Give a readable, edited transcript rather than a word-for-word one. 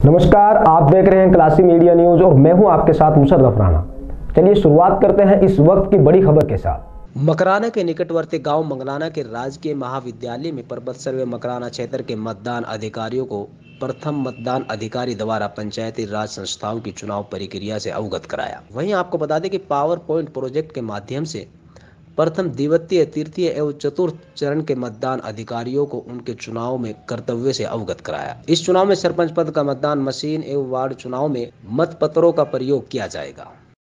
नमस्कार, आप देख रहे हैं क्लासी मीडिया न्यूज और मैं हूं आपके साथ मुशर्रफ राणा। चलिए शुरुआत करते हैं इस वक्त की बड़ी खबर के साथ। मकराना के निकटवर्ती गांव मंगलाना के राजकीय महाविद्यालय में पर्वत सर्वे मकराना क्षेत्र के मतदान अधिकारियों को प्रथम मतदान अधिकारी द्वारा पंचायती राज संस्थाओं की चुनाव प्रक्रिया से अवगत कराया। वहीं आपको बता दें कि पावर पॉइंट प्रोजेक्ट के माध्यम से प्रथम, द्वितीय, तृतीय एवं चतुर्थ चरण के मतदान अधिकारियों को उनके चुनाव में कर्तव्य से अवगत कराया। इस चुनाव में सरपंच पद का मतदान मशीन एवं वार्ड चुनाव में मतपत्रों का प्रयोग किया जाएगा।